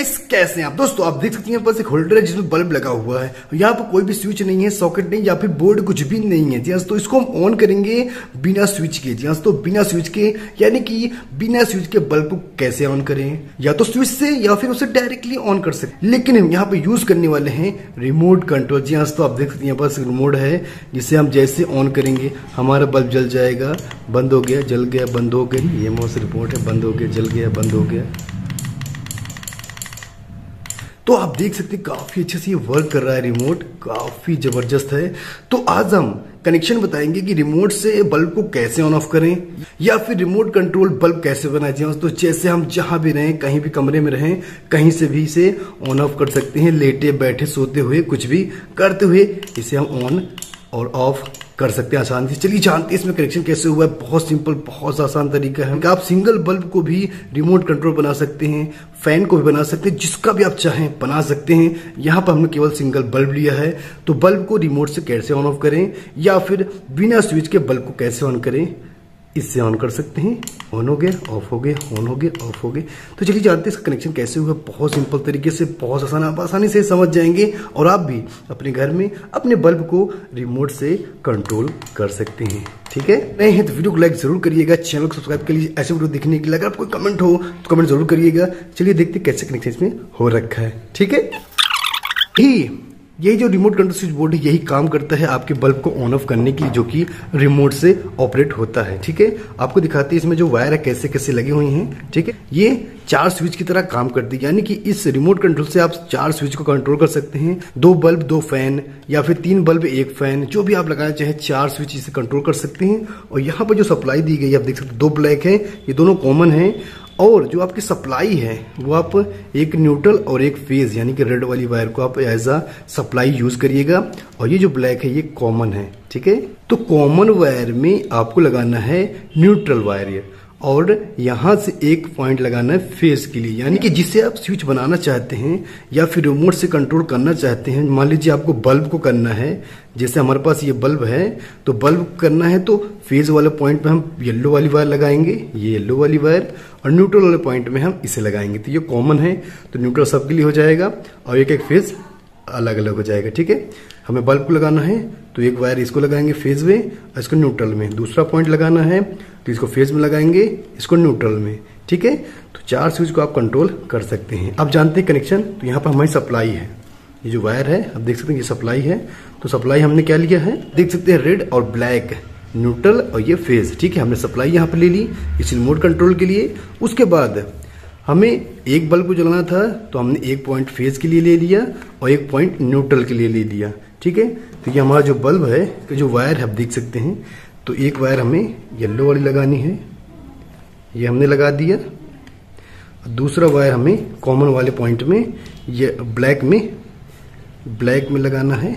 Guys कैसे हैं आप दोस्तों। आप देख सकते हैं बस एक होल्डर है जिसमें बल्ब लगा हुआ है। यहाँ पर कोई भी स्विच नहीं है, सॉकेट नहीं या फिर बोर्ड कुछ भी नहीं है। जी तो इसको हम ऑन करेंगे बिना स्विच के। जी तो बिना स्विच के, यानी कि बिना स्विच के बल्ब को कैसे ऑन करें, या तो स्विच से या फिर उसे डायरेक्टली ऑन कर सकते। लेकिन हम यहाँ पे यूज करने वाले हैं रिमोट कंट्रोल। जी तो आप देख सकते हैं बस रिमोट है जिसे हम जैसे ऑन करेंगे हमारा बल्ब जल जाएगा। बंद हो गया, जल गया, बंद हो गया। ये मौस रिपोर्ट है, बंद हो गया, जल गया, बंद हो गया। तो आप देख सकते हैं काफी अच्छे से ये वर्क कर रहा है, रिमोट काफी जबरदस्त है। तो आज हम कनेक्शन बताएंगे कि रिमोट से बल्ब को कैसे ऑन ऑफ करें या फिर रिमोट कंट्रोल बल्ब कैसे बनाए जाए। तो जैसे हम जहां भी रहें, कहीं भी कमरे में रहें, कहीं से भी इसे ऑन ऑफ कर सकते हैं। लेटे बैठे सोते हुए कुछ भी करते हुए इसे हम ऑन और ऑफ कर सकते हैं आसानी से। चलिए जानते हैं इसमें कनेक्शन कैसे हुआ है। बहुत सिंपल, बहुत आसान तरीका है। आप सिंगल बल्ब को भी रिमोट कंट्रोल बना सकते हैं, फैन को भी बना सकते हैं, जिसका भी आप चाहें बना सकते हैं। यहाँ पर हमने केवल सिंगल बल्ब लिया है। तो बल्ब को रिमोट से कैसे ऑन ऑफ करें या फिर बिना स्विच के बल्ब को कैसे ऑन करें, इससे ऑन कर सकते हैं। ऑन हो गया, ऑफ हो गया, ऑन हो गया, ऑफ हो गया। तो चलिए जानते हैं इसका कनेक्शन कैसे हुआ। बहुत सिंपल तरीके से, बहुत आसान, आप आसानी से समझ जाएंगे और आप भी अपने घर में अपने बल्ब को रिमोट से कंट्रोल कर सकते हैं। ठीक है, नए हैं तो वीडियो को लाइक जरूर करिएगा, चैनल को सब्सक्राइब कर लीजिए ऐसे वीडियो देखने के लिए। अगर आपको कमेंट हो तो कमेंट जरूर करिएगा। चलिए देखते हैं कैसे कनेक्शन इसमें हो रखा है। ठीक है, ये जो रिमोट कंट्रोल स्विच बोर्ड है यही काम करता है आपके बल्ब को ऑन ऑफ करने के लिए, जो कि रिमोट से ऑपरेट होता है। ठीक है, आपको दिखाते हैं इसमें जो वायर है कैसे कैसे लगे हुए हैं। ठीक है, ये 4 स्विच की तरह काम करती है, यानी कि इस रिमोट कंट्रोल से आप 4 स्विच को कंट्रोल कर सकते हैं। 2 बल्ब 2 फैन या फिर 3 बल्ब 1 फैन, जो भी आप लगाना चाहे 4 स्विच इसे कंट्रोल कर सकते हैं। और यहाँ पर जो सप्लाई दी गई है आप देख सकते हैं 2 ब्लैक है, ये दोनों कॉमन है। और जो आपकी सप्लाई है वो आप एक न्यूट्रल और एक फेज यानी कि रेड वाली वायर को आप एज अ सप्लाई यूज करिएगा। और ये जो ब्लैक है ये कॉमन है। ठीक है, तो कॉमन वायर में आपको लगाना है न्यूट्रल वायर और यहां से एक पॉइंट लगाना है फेज के लिए, यानी कि जिसे आप स्विच बनाना चाहते हैं या फिर रिमोट से कंट्रोल करना चाहते हैं। मान लीजिए आपको बल्ब को करना है, जैसे हमारे पास ये बल्ब है तो बल्ब करना है तो फेज वाले पॉइंट पे हम येलो वाली वायर लगाएंगे, ये येलो वाली वायर, और न्यूट्रल वाले पॉइंट में हम इसे लगाएंगे। तो ये कॉमन है तो न्यूट्रल सबके लिए हो जाएगा और एक एक फेज अलग अलग हो जाएगा। ठीक है, हमें बल्ब को लगाना है तो एक वायर इसको लगाएंगे फेज में और इसको न्यूट्रल में, दूसरा पॉइंट लगाना है तो इसको फेज में लगाएंगे, इसको न्यूट्रल में। ठीक है, तो 4 स्विच को आप कंट्रोल कर सकते हैं। अब जानते हैं कनेक्शन। तो यहाँ पर हमारी सप्लाई है, ये जो वायर है आप देख सकते हैं ये सप्लाई है। तो सप्लाई हमने क्या लिया है, देख सकते हैं रेड और ब्लैक, न्यूट्रल और ये फेज। ठीक है, हमने सप्लाई यहाँ पर ले ली इस रिमोट कंट्रोल के लिए। उसके बाद हमें एक बल्ब को जलाना था तो हमने एक पॉइंट फेज के लिए ले लिया और एक पॉइंट न्यूट्रल के लिए ले लिया। ठीक है, तो ये हमारा जो बल्ब है, जो वायर है आप देख सकते हैं, तो एक वायर हमें येलो वाली लगानी है, ये हमने लगा दिया। दूसरा वायर हमें कॉमन वाले पॉइंट में, ये ब्लैक में लगाना है।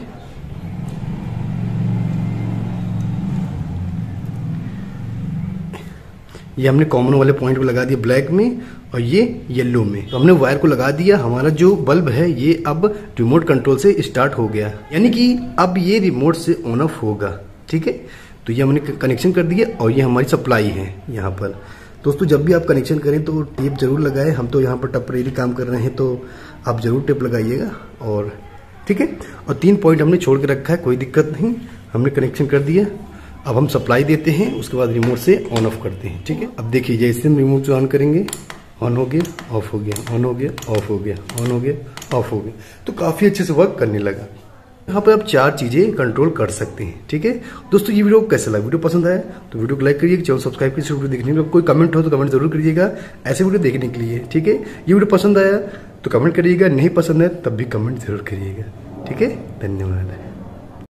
ये हमने कॉमन वाले पॉइंट पे लगा दिया ब्लैक में और ये येलो में। तो हमने वायर को लगा दिया। हमारा जो बल्ब है ये अब रिमोट कंट्रोल से स्टार्ट हो गया, यानी कि अब ये रिमोट से ऑन ऑफ होगा। ठीक है, तो ये हमने कनेक्शन कर दिया और ये हमारी सप्लाई है यहाँ पर। दोस्तों जब भी आप कनेक्शन करें तो टेप जरूर लगाएं। हम तो यहाँ पर टेम्परेरी काम कर रहे हैं तो आप जरूर टेप लगाइएगा। और ठीक है, और 3 पॉइंट हमने छोड़ के रखा है, कोई दिक्कत नहीं, हमने कनेक्शन कर दिया। अब हम सप्लाई देते हैं, उसके बाद रिमोट से ऑन ऑफ करते हैं। ठीक है, अब देखिए जैसे हम रिमोट से ऑन करेंगे, ऑन हो गया, ऑफ हो गया, ऑन हो गया, ऑफ हो गया, ऑन हो गया, ऑफ हो गया। तो काफी अच्छे से वर्क करने लगा। यहाँ पर आप 4 चीजें कंट्रोल कर सकते हैं। ठीक है दोस्तों, ये वीडियो कैसा लगा, वीडियो पसंद आया तो वीडियो को लाइक करिए, चैनल सब्सक्राइब कीजिए। वीडियो देखने में कोई कमेंट हो तो कमेंट जरूर करिएगा ऐसे वीडियो देखने के लिए। ठीक है, ये वीडियो पसंद आया तो कमेंट करिएगा, नहीं पसंद है तब भी कमेंट जरूर करिएगा। ठीक है, धन्यवाद।